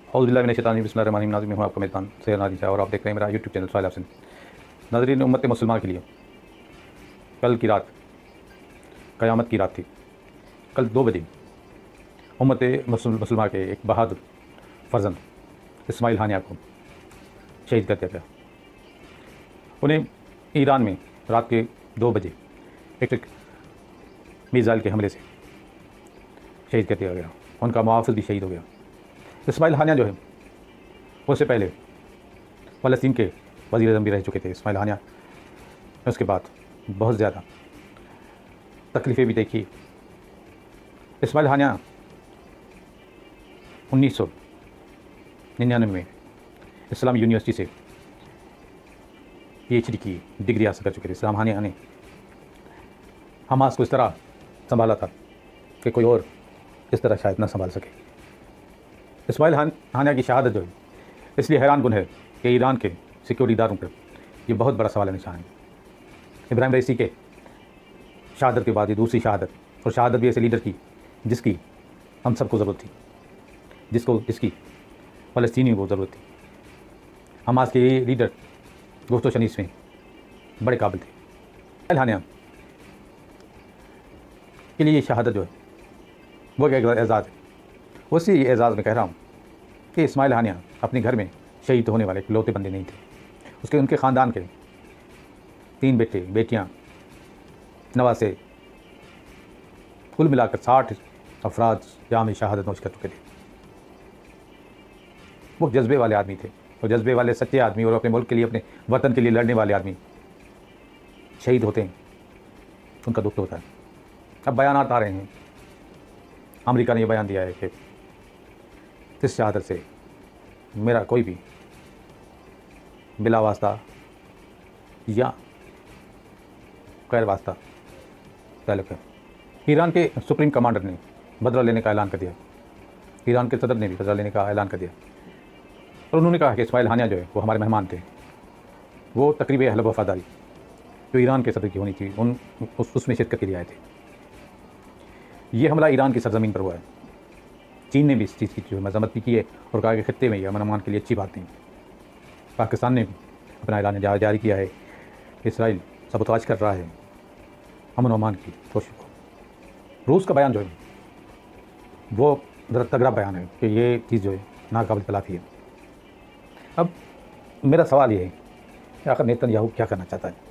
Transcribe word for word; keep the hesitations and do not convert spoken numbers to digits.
औज़ुबिल्लाहि बिस्मिल्लाहिर्रहमानिर्रहीम। नाज़रीन, मैं हूं आपका मेज़बान सैयद नाज़िम शाह और आप देख रहे हैं मेरा यूट्यूब चैनल साहिल हसन। नाज़रीन, उम्मत मुसलमान के लिए कल की रात क़यामत की रात थी। कल दो बजे उम्मत मुसलमान के एक बहादुर फ़र्जंद इस्माइल हानिया को शहीद कर दिया गया। उन्हें ईरान में रात के दो बजे एक मिसाइल के हमले से शहीद कर दिया गया। उनका मुआफ़िज़ भी शहीद हो गया। इस्माइल हानिया जो है उससे पहले फ़लस्तीन के वज़ीर-ए-आज़म भी रह चुके थे। इस्माइल हानिया उसके बाद बहुत ज़्यादा तकलीफ़ें भी देखी। इस्माइल हानिया उन्नीस सौ निन्यानवे में इस्लामी यूनिवर्सिटी से पीएचडी की डिग्री हासिल कर चुके थे। इस्माइल हानिया ने हमास को इस तरह संभाला था कि कोई और इस तरह शायद ना संभाल सके। इस्माइल हानिया की शहादत जो है इसलिए हैरान कुन है कि ईरान के सिक्योरिटी इदारों पर यह बहुत बड़ा सवाल निशान है। इब्राहिम रईसी के शहादत के बाद ये दूसरी शहादत, और शहादत भी ऐसे लीडर की जिसकी हम सबको ज़रूरत थी, जिसको जिसकी फ़लस्तीनी को ज़रूरत थी। हमास के ये लीडर गुफ्तो शनीस में बड़े काबिल थे। इस्माइल हानिया के लिए ये शहादत जो है वो एक एज़ाज़ है। उसी एज़ाज़ में कह रहा हूँ कि इस्माइल हानिया अपने घर में शहीद होने वाले इकलौते बंदे नहीं थे। उसके उनके ख़ानदान के तीन बेटे बेटियाँ नवासे कुल मिलाकर साठ अफराद जाम शहादत नोश कर चुके थे। वो जज्बे वाले आदमी थे, और जज्बे वाले सच्चे आदमी और अपने मुल्क के लिए अपने वतन के लिए लड़ने वाले आदमी शहीद होते हैं, उनका दुख होता है। अब बयानात आ रहे हैं, अमेरिका ने यह बयान दिया है कि इस शहादत से मेरा कोई भी बिला वास्ता या गैर वास्ता ताल्लुक़ है। ईरान के सुप्रीम कमांडर ने बदला लेने का ऐलान कर दिया। ईरान के सदर ने भी बदला लेने का ऐलान कर दिया, और उन्होंने कहा कि इस्माइल हानिया जो है वो हमारे मेहमान थे। वो तकरीब अहल वफ़ादारी जो ईरान के सदर की होनी थी उन उस, उसमें शिरकत के लिए आए थे। ये हमला ईरान की सरज़मीन पर हुआ है। चीन ने भी इस चीज़ की जो मज़म्मत भी की है और कहा कि खत्ते में यह अमन के लिए अच्छी बात नहीं। पाकिस्तान ने भी अपना ऐलान जारी किया है कि इसराइल सबूताज कर रहा है अमन अमान की कोशिश को। रूस का बयान जो है वो ज़रा तगड़ा बयान है कि ये चीज़ जो है नाकाबिल तलाफ़ी है। अब मेरा सवाल ये है कि आखिर नेतन्याहू क्या करना चाहता है।